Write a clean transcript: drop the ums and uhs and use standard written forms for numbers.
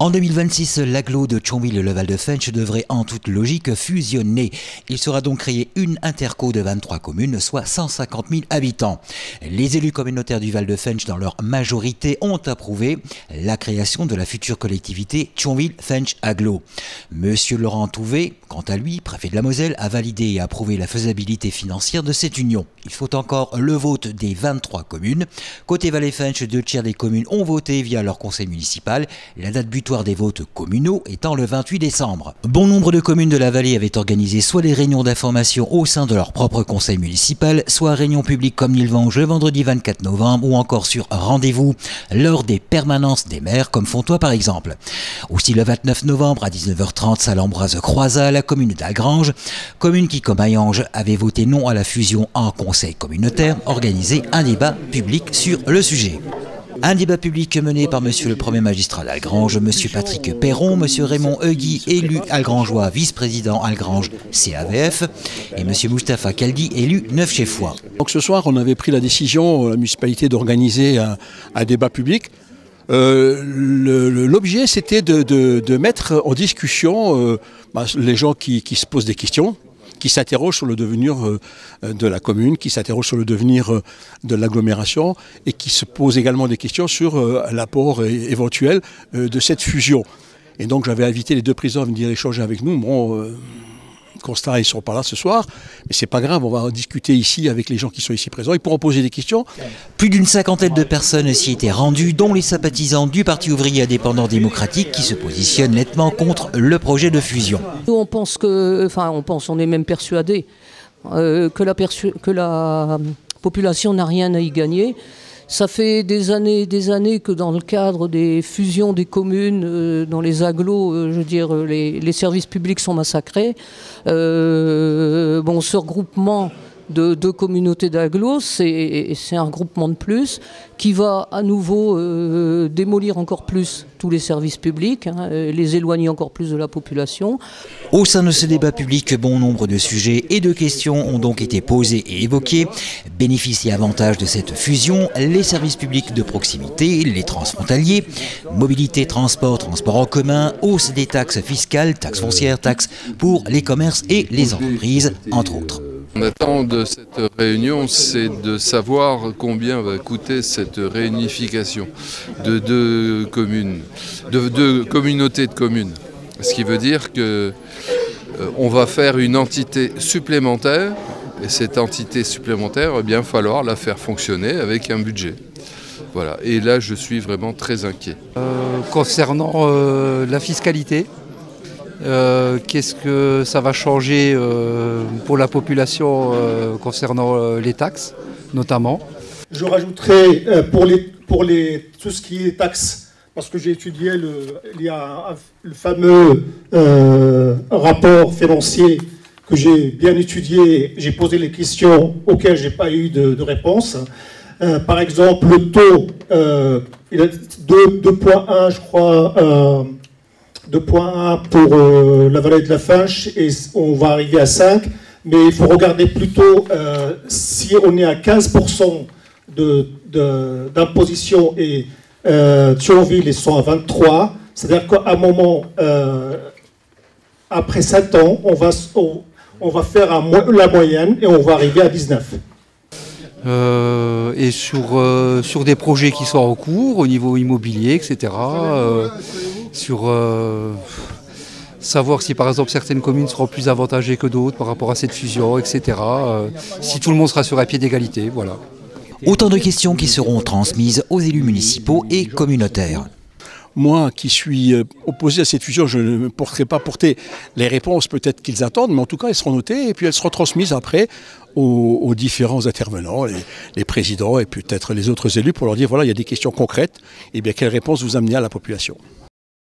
En 2026, l'agglo de Thionville et le Val de Fensch devrait en toute logique fusionner. Il sera donc créé une interco de 23 communes, soit 150 000 habitants. Les élus communautaires du Val de Fensch, dans leur majorité, ont approuvé la création de la future collectivité Thionville-Fensch Agglo. Monsieur Laurent Touvet, quant à lui, préfet de la Moselle, a validé et approuvé la faisabilité financière de cette union. Il faut encore le vote des 23 communes. Côté Val de Fensch, 2/3 des communes ont voté via leur conseil municipal. La date butoir des votes communaux étant le 28 décembre. Bon nombre de communes de la vallée avaient organisé soit des réunions d'information au sein de leur propre conseil municipal, soit réunions publiques comme Nilvange le vendredi 24 novembre ou encore sur rendez-vous lors des permanences des maires comme Fontoy par exemple. Aussi le 29 novembre à 19h30, salle Ambroise-Croizat, la commune d'Algrange, commune qui comme Hayange avait voté non à la fusion en conseil communautaire, organisé un débat public sur le sujet. Un débat public mené par monsieur le premier magistrat d'Algrange, monsieur Patrick Perron, monsieur Raymond Hugui, élu algrangeois, vice-président Algrange CAVF, et monsieur Moustapha Kaldi, élu Neufchéfois. Donc ce soir, on avait pris la décision, la municipalité, d'organiser un débat public. L'objet, c'était de mettre en discussion les gens qui se posent des questions, qui s'interrogent sur le devenir de la commune, qui s'interrogent sur le devenir de l'agglomération et qui se posent également des questions sur l'apport éventuel de cette fusion. Et donc j'avais invité les deux présidents à venir échanger avec nous. Bon, constat, ils ne sont pas là ce soir, mais c'est pas grave, on va en discuter ici avec les gens qui sont ici présents, ils pourront poser des questions. Plus d'une cinquantaine de personnes s'y étaient rendues, dont les sympathisants du Parti ouvrier indépendant démocratique qui se positionnent nettement contre le projet de fusion. Nous on pense on est même persuadé que la population n'a rien à y gagner. Ça fait des années que dans le cadre des fusions des communes, dans les agglos, les services publics sont massacrés. Ce regroupement de deux communautés d'agglos, c'est un regroupement de plus qui va à nouveau démolir encore plus tous les services publics, les éloigner encore plus de la population. Au sein de ce débat public, bon nombre de sujets et de questions ont donc été posés et évoqués. Bénéfices et avantages de cette fusion, les services publics de proximité, les transfrontaliers, mobilité, transport en commun, hausse des taxes fiscales, taxes foncières, taxes pour les commerces et les entreprises, entre autres. On attend de cette réunion, c'est de savoir combien va coûter cette réunification de deux communes, de deux communautés de communes. Ce qui veut dire qu'on va faire une entité supplémentaire, et cette entité supplémentaire, il va bien falloir la faire fonctionner avec un budget. Voilà. Et là, je suis vraiment très inquiet. Concernant la fiscalité, qu'est-ce que ça va changer pour la population concernant les taxes, notamment? Je rajouterai pour tout ce qui est taxes, parce que j'ai étudié, il y a le fameux rapport financier que j'ai bien étudié, j'ai posé les questions auxquelles je n'ai pas eu de réponse. Par exemple, le taux, il est 2,1 je crois, 2,1 pour la vallée de la Fensch et on va arriver à 5, mais il faut regarder plutôt si on est à 15% d'imposition et Thionville ils sont à 23, c'est-à-dire qu'à un moment, après 7 ans, on va faire la moyenne et on va arriver à 19. Et sur des projets qui sont en cours au niveau immobilier, etc. Sur savoir si par exemple certaines communes seront plus avantagées que d'autres par rapport à cette fusion, etc. Si tout le monde sera sur un pied d'égalité, voilà. Autant de questions qui seront transmises aux élus municipaux et communautaires. Moi qui suis opposé à cette fusion, je ne me porterai pas porter les réponses peut-être qu'ils attendent, mais en tout cas elles seront notées et puis elles seront transmises après aux différents intervenants, les présidents et peut-être les autres élus pour leur dire voilà, il y a des questions concrètes, et bien quelles réponses vous amenez à la population.